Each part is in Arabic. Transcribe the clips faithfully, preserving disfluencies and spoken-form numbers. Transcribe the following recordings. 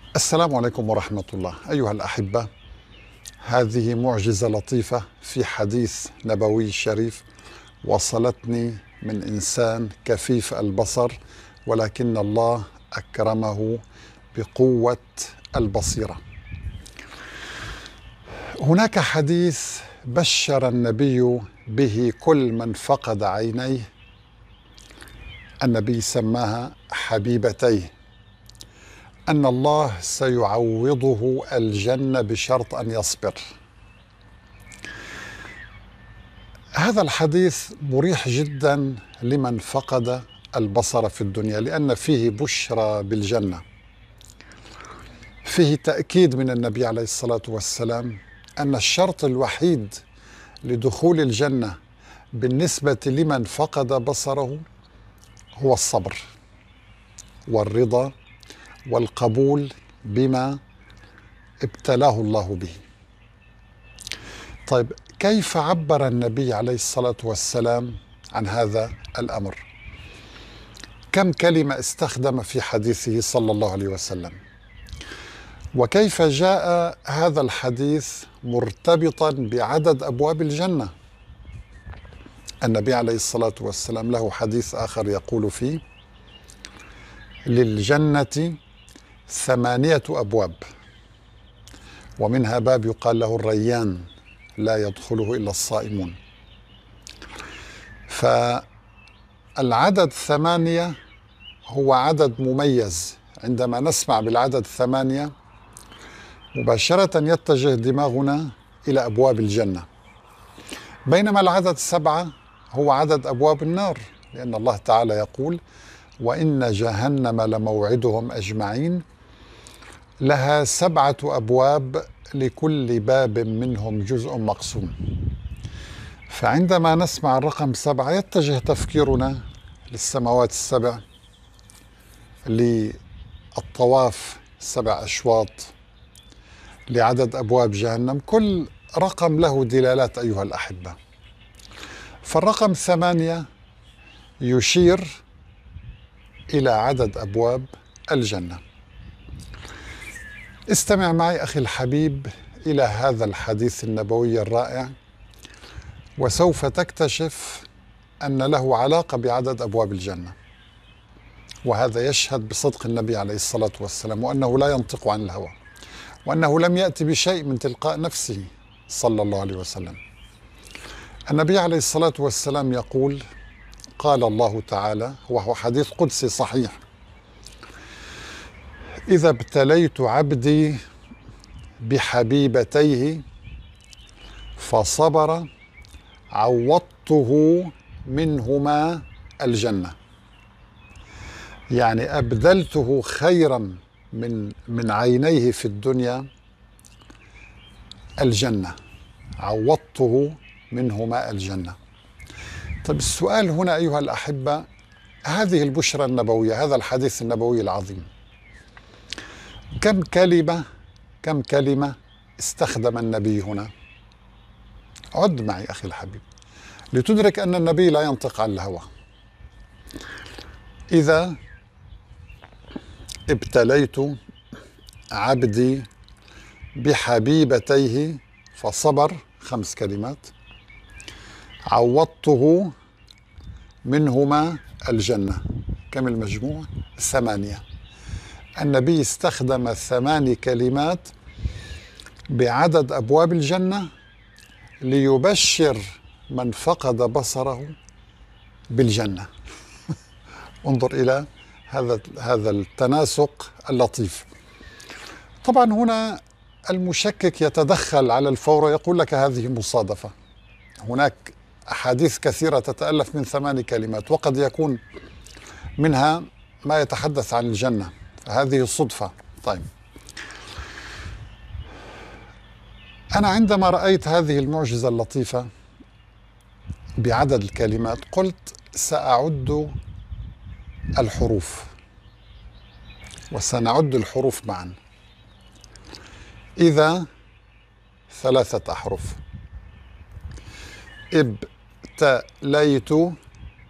السلام عليكم ورحمة الله. أيها الأحبة، هذه معجزة لطيفة في حديث نبوي شريف وصلتني من إنسان كفيف البصر، ولكن الله أكرمه بقوة البصيرة. هناك حديث بشر النبي به كل من فقد عينيه. النبي سماها حبيبتيه، أن الله سيعوضه الجنة بشرط أن يصبر. هذا الحديث مريح جدا لمن فقد البصر في الدنيا، لأن فيه بشرى بالجنة، فيه تأكيد من النبي عليه الصلاة والسلام أن الشرط الوحيد لدخول الجنة بالنسبة لمن فقد بصره هو الصبر والرضا والقبول بما ابتلاه الله به. طيب، كيف عبر النبي عليه الصلاة والسلام عن هذا الأمر؟ كم كلمة استخدم في حديثه صلى الله عليه وسلم؟ وكيف جاء هذا الحديث مرتبطا بعدد أبواب الجنة؟ النبي عليه الصلاة والسلام له حديث آخر يقول فيه: للجنة ثمانية أبواب، ومنها باب يقال له الريان لا يدخله إلا الصائمون. فالعدد ثمانية هو عدد مميز. عندما نسمع بالعدد ثمانية مباشرة يتجه دماغنا إلى أبواب الجنة، بينما العدد سبعة هو عدد أبواب النار، لأن الله تعالى يقول: وإن جهنم لموعدهم أجمعين لها سبعة أبواب لكل باب منهم جزء مقسوم. فعندما نسمع الرقم سبعة يتجه تفكيرنا للسماوات السبع، للطواف سبع أشواط، لعدد أبواب جهنم. كل رقم له دلالات أيها الأحبة. فالرقم ثمانية يشير إلى عدد أبواب الجنة. استمع معي أخي الحبيب إلى هذا الحديث النبوي الرائع، وسوف تكتشف أن له علاقة بعدد أبواب الجنة. وهذا يشهد بصدق النبي عليه الصلاة والسلام، وأنه لا ينطق عن الهوى، وأنه لم يأتي بشيء من تلقاء نفسه صلى الله عليه وسلم. النبي عليه الصلاة والسلام يقول: قال الله تعالى، وهو حديث قدسي صحيح: إذا ابتليت عبدي بحبيبتيه فصبر عوضته منهما الجنة. يعني أبدلته خيرا من من عينيه في الدنيا الجنة، عوضته منهما الجنة. طيب، السؤال هنا أيها الأحبة: هذه البشرى النبوية، هذا الحديث النبوي العظيم، كم كلمة كم كلمة استخدم النبي هنا؟ عد معي أخي الحبيب لتدرك أن النبي لا ينطق عن الهوى. إذا ابتليت عبدي بحبيبتيه فصبر، خمس كلمات، عوضته منهما الجنة. كم المجموع؟ ثمانية. النبي استخدم ثماني كلمات بعدد أبواب الجنة ليبشر من فقد بصره بالجنة. انظر إلى هذا هذا التناسق اللطيف. طبعا هنا المشكك يتدخل على الفور ويقول لك هذه مصادفة. هناك أحاديث كثيرة تتألف من ثماني كلمات، وقد يكون منها ما يتحدث عن الجنة، فهذه صدفة. طيب، أنا عندما رأيت هذه المعجزة اللطيفة بعدد الكلمات قلت سأعد الحروف، وسنعد الحروف معا. إذا ثلاثة أحرف، ابتليت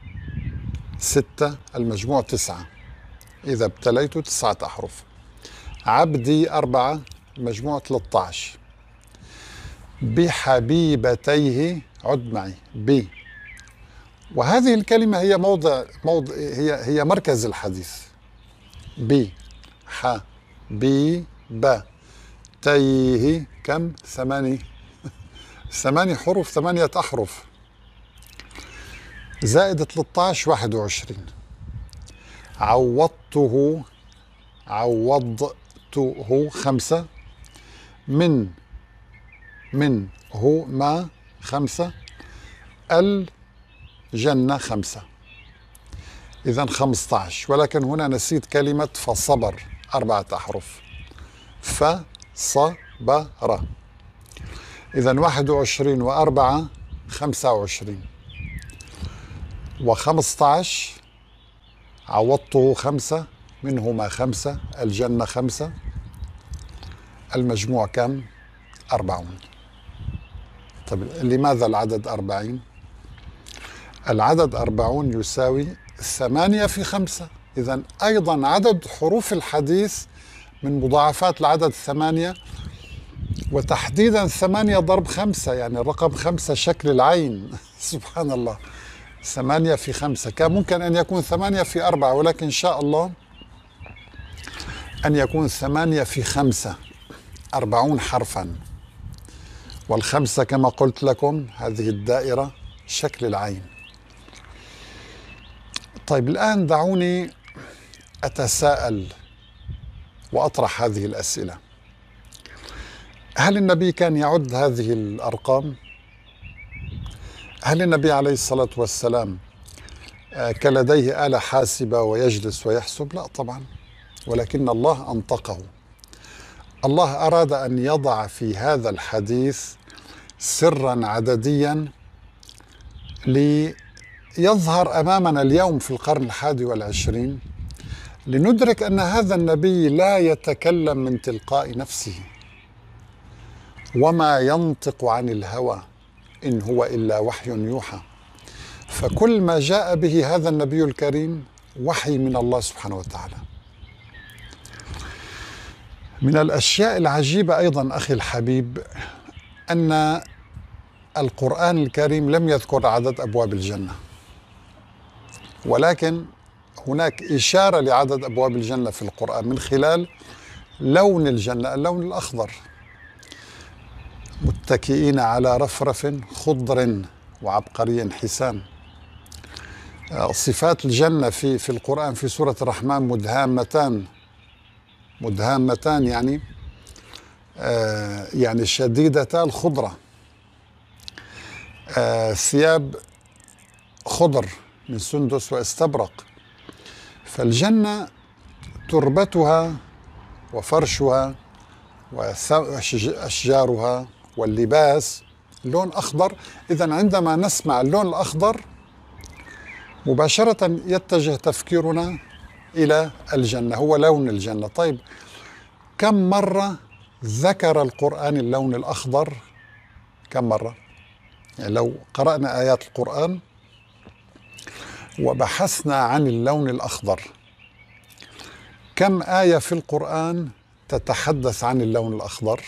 ستة، المجموع تسعة. إذا ابتليت تسعة أحرف. عبدي أربعة، مجموع ثلاثة عشر. بحبيبتيه، عد معي، ب، وهذه الكلمة هي موضع موضع هي هي مركز الحديث. ب، ح، بي، ب، تيه، كم؟ ثماني ثماني حروف، ثمانية أحرف، زائد ثلاثة عشر، واحد وعشرين. عوضته، عوضته، خمسة. من، من هو ما، خمسة. الجنة، خمسة. إذا خمسة عشر، ولكن هنا نسيت كلمة فصبر، أربعة أحرف. فصبر. إذا واحد وعشرين وأربعة، خمسة وعشرين. وخمسة عشر، عوضته خمسة، منهما خمسة، الجنة خمسة، المجموع كم؟ أربعون. طيب لماذا العدد أربعين؟ العدد أربعون يساوي ثمانية في خمسة. إذن أيضا عدد حروف الحديث من مضاعفات العدد ثمانية، وتحديدا ثمانية ضرب خمسة، يعني الرقم خمسة شكل العين. سبحان الله. ثمانية في خمسة، كان ممكن أن يكون ثمانية في أربعة، ولكن إن شاء الله أن يكون ثمانية في خمسة، أربعون حرفا. والخمسة كما قلت لكم هذه الدائرة شكل العين. طيب الآن دعوني أتساءل وأطرح هذه الأسئلة. هل النبي كان يعد هذه الأرقام؟ هل النبي عليه الصلاة والسلام كان لديه آلة حاسبة ويجلس ويحسب؟ لا طبعا، ولكن الله أنطقه. الله أراد أن يضع في هذا الحديث سرا عدديا ليظهر أمامنا اليوم في القرن الحادي والعشرين، لندرك أن هذا النبي لا يتكلم من تلقاء نفسه، وما ينطق عن الهوى إن هو إلا وحي يوحى. فكل ما جاء به هذا النبي الكريم وحي من الله سبحانه وتعالى. من الأشياء العجيبة أيضا أخي الحبيب أن القرآن الكريم لم يذكر عدد أبواب الجنة، ولكن هناك إشارة لعدد أبواب الجنة في القرآن من خلال لون الجنة، اللون الأخضر. متكئين على رفرف خضر وعبقري حسان. صفات الجنة في في القرآن في سورة الرحمن مدهامتان، مدهامتان يعني آه يعني شديدتا الخضرة. آه ثياب خضر من سندس واستبرق. فالجنة تربتها وفرشها وأشجارها واللباس لون أخضر. إذن عندما نسمع اللون الأخضر مباشرة يتجه تفكيرنا إلى الجنة، هو لون الجنة. طيب كم مرة ذكر القرآن اللون الأخضر؟ كم مرة؟ يعني لو قرأنا آيات القرآن وبحثنا عن اللون الأخضر، كم آية في القرآن تتحدث عن اللون الأخضر؟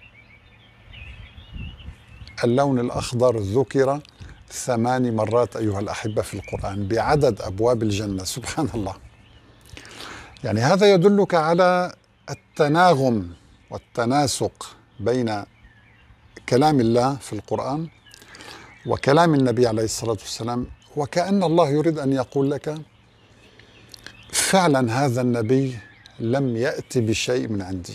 اللون الأخضر ذكر ثمان مرات أيها الأحبة في القرآن بعدد أبواب الجنة. سبحان الله. يعني هذا يدلك على التناغم والتناسق بين كلام الله في القرآن وكلام النبي عليه الصلاة والسلام، وكأن الله يريد أن يقول لك فعلا هذا النبي لم يأتي بشيء من عندي،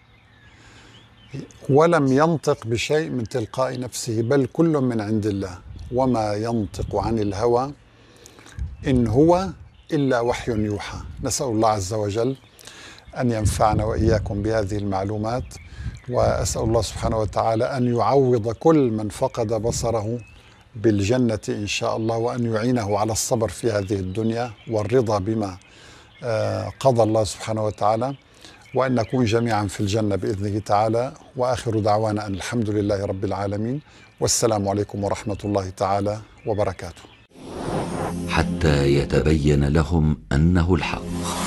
ولم ينطق بشيء من تلقاء نفسه، بل كل من عند الله، وما ينطق عن الهوى إن هو إلا وحي يوحى. نسأل الله عز وجل أن ينفعنا وإياكم بهذه المعلومات، وأسأل الله سبحانه وتعالى أن يعوض كل من فقد بصره بالجنة إن شاء الله، وأن يعينه على الصبر في هذه الدنيا والرضا بما قضى الله سبحانه وتعالى، وأن نكون جميعا في الجنة بإذنه تعالى. وآخر دعوانا أن الحمد لله رب العالمين، والسلام عليكم ورحمة الله تعالى وبركاته. حتى يتبين لهم أنه الحق.